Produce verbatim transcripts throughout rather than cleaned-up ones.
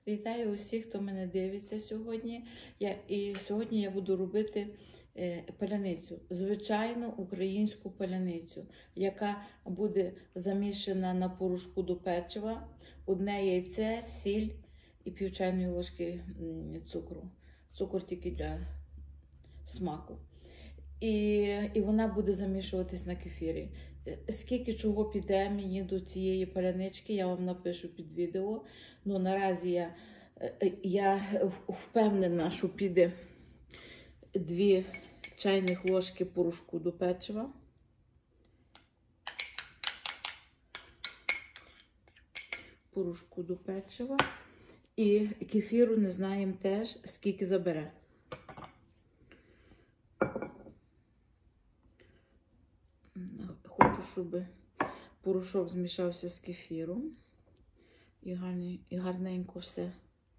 Вітаю усіх, хто мене дивиться сьогодні. Я, і сьогодні я буду робити е, паляницю, звичайну українську паляницю, яка буде замішана на порошку до печива, одне яйце, сіль і пів чайної ложки м, цукру. Цукор тільки для смаку. І, і вона буде замішуватись на кефірі. Скільки чого піде мені до цієї палянички, я вам напишу під відео. Ну, наразі я, я впевнена, що піде дві чайних ложки порошку до печива. Порошку до печива. І кефіру не знаємо теж, скільки забере. Хочу, щоб порошок змішався з кефіром і, гарні, і гарненько все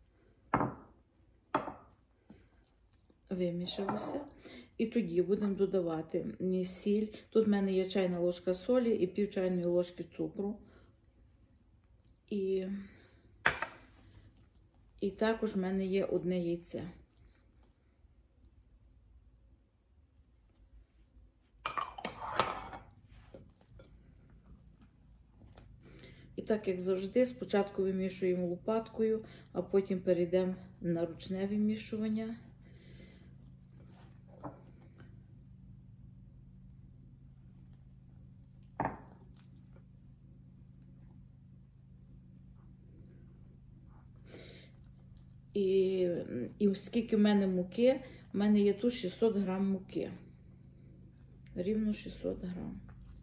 вимішалося. І тоді будемо додавати сіль. Тут в мене є чайна ложка солі і пів чайної ложки цукру. І, і також в мене є одне яйце. І так, як завжди, спочатку вимішуємо лопаткою, а потім перейдемо на ручне вимішування. І, і оскільки в мене муки, в мене є тут шістсот грам муки. Рівно шістсот грам.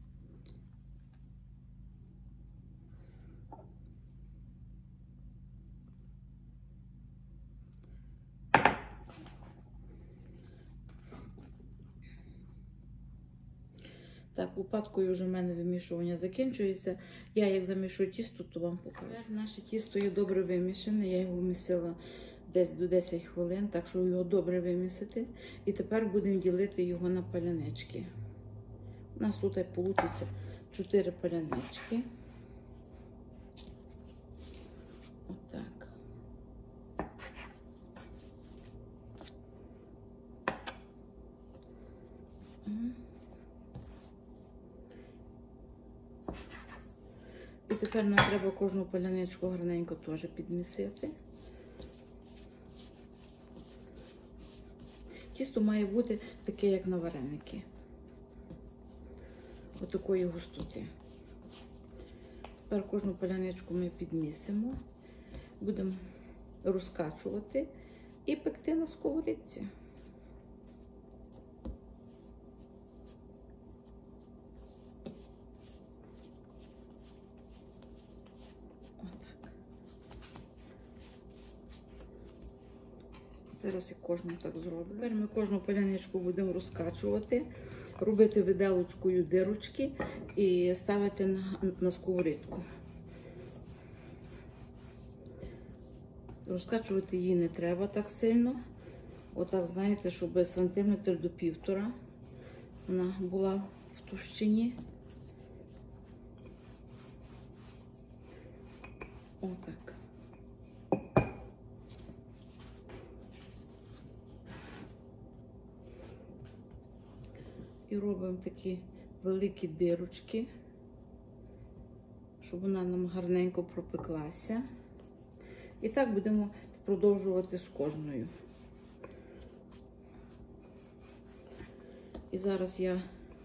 Так, лопаткою вже в мене вимішування закінчується. Я як замішую тісто, то вам покажу. Наше тісто є добре вимішане, я його вмісила десь до десяти хвилин, так що його добре вимісити. І тепер будемо ділити його на палянички. У нас тут вийде чотири палянички. Отак. І тепер нам треба кожну паляничку гарненько теж підмісити. Тісто має бути таке, як на вареники. Отакої густоти. Тепер кожну паляничку ми підмісимо, будемо розкачувати і пекти на сковорідці. Зараз я кожну так зроблю. Тепер ми кожну паляничку будемо розкачувати, робити виделочкою дирочки і ставити на, на сковорідку. Розкачувати її не треба так сильно. Отак, знаєте, щоб сантиметр до півтора вона була в товщині. Отак. І робимо такі великі дирочки, щоб вона нам гарненько пропеклася. І так будемо продовжувати з кожною. І зараз я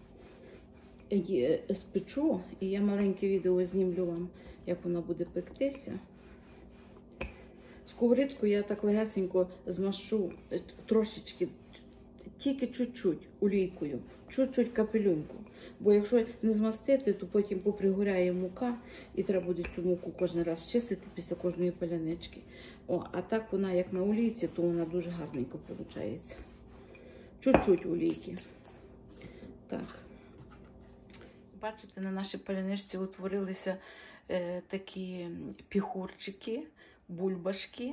її спечу, і я маленьке відео знімлю вам, як вона буде пектися. Сковорідку я так легесенько змашу трошечки, тільки чуть-чуть олійкою, чуть-чуть капелюньку. Бо якщо не змастити, то потім попригоряє мука і треба буде цю муку кожен раз чистити після кожної палянички. О, а так вона як на олійці, то вона дуже гарненько виходить. Чуть-чуть олійки. Так. Бачите, на нашій паляничці утворилися е, такі піхурчики, бульбашки.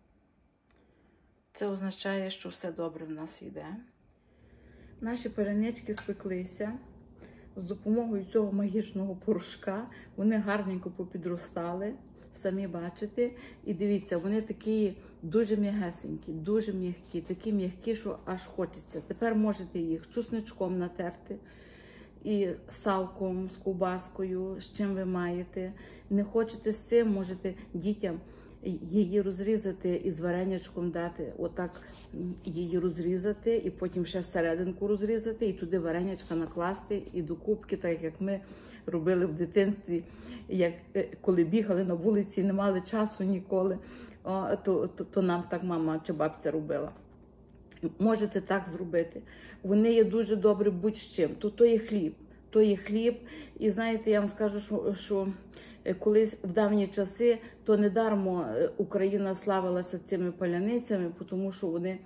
Це означає, що все добре в нас йде. Наші палянички спеклися. З допомогою цього магічного порошка вони гарненько попідростали. самі бачите. І дивіться, вони такі дуже м'ягесенькі, дуже м'які, такі м'які, що аж хочеться. Тепер можете їх чусничком натерти, і салком, з ковбаскою, з чим ви маєте. Не хочете з цим, можете дітям її розрізати і з варенячком дати. Отак її розрізати, і потім ще серединку розрізати, і туди варенячка накласти, і до кубки, так як ми робили в дитинстві, як коли бігали на вулиці, не мали часу ніколи, о, то, то, то нам так мама чи бабця робила. Можете так зробити. Вони є дуже добрі будь-з чим. То, то є хліб. То є хліб. І знаєте, я вам скажу, що, що колись в давні часи, то недармо Україна славилася цими паляницями, тому що вони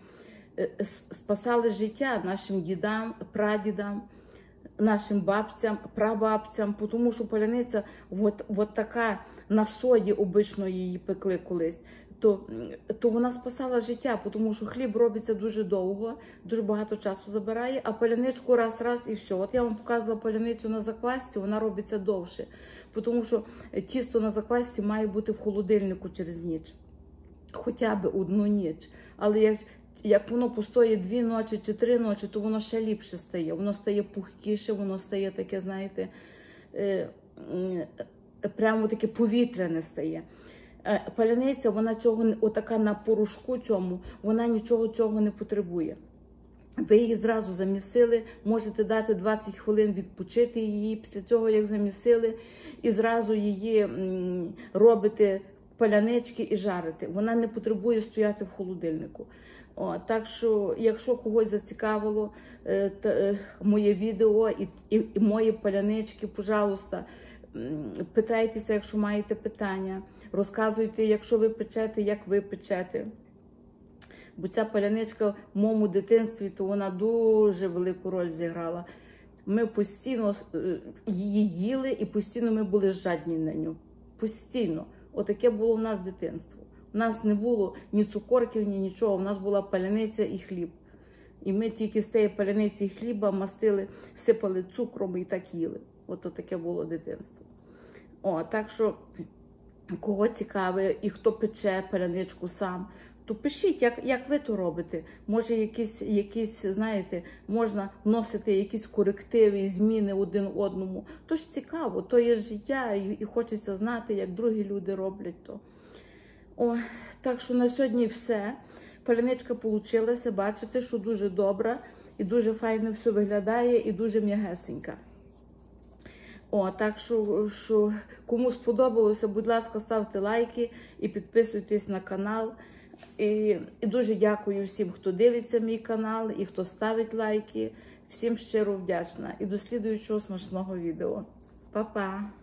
спасали життя нашим дідам, прадідам, нашим бабцям, прабабцям, тому що паляниця, от, от така на соді обично її пекли колись, то, то вона спасала життя, тому що хліб робиться дуже довго, дуже багато часу забирає, а паляничку раз-раз і все. От я вам показувала паляницю на заквасці, вона робиться довше, тому що тісто на заквасці має бути в холодильнику через ніч, хоча б одну ніч. Але як, як воно постоїть дві ночі чи три ночі, то воно ще ліпше стає, воно стає пухкіше, воно стає таке, знаєте, е, е, прямо таке повітряне стає. Паляниця, вона цього, отака на порошку цьому, вона нічого цього не потребує. Ви її зразу замісили, можете дати двадцять хвилин відпочити її, після цього, як замісили, і зразу її м, робите палянички і жарите. Вона не потребує стояти в холодильнику. О, так що, якщо когось зацікавило е, та, е, моє відео і, і, і мої палянички, пожалуйста, питайтеся, якщо маєте питання. Розказуйте, якщо ви печете, як ви печете. Бо ця паляничка в моєму дитинстві, то вона дуже велику роль зіграла. Ми постійно її їли і постійно ми були жадні на нього. Постійно. Отаке було в нас дитинство. У нас не було ні цукорків, ні нічого. У нас була паляниця і хліб. І ми тільки з тієї паляниці і хліба мастили, сипали цукром і так їли. Ото таке було дитинство. О, так що, кого цікавить і хто пече паляничку сам, то пишіть, як, як ви то робите. Може, якісь, якісь, знаєте, можна вносити якісь корективи, зміни один одному. То ж цікаво, то є життя, і, і хочеться знати, як другі люди роблять то. О, так що на сьогодні все. Паляничка вийшла, бачите, що дуже добра, і дуже файно все виглядає, і дуже м'ягесенька. О, так що, що кому сподобалося, будь ласка, ставте лайки і підписуйтесь на канал. І, і дуже дякую всім, хто дивиться мій канал і хто ставить лайки. Всім щиро вдячна. І до слідуючого смачного відео. Па-па!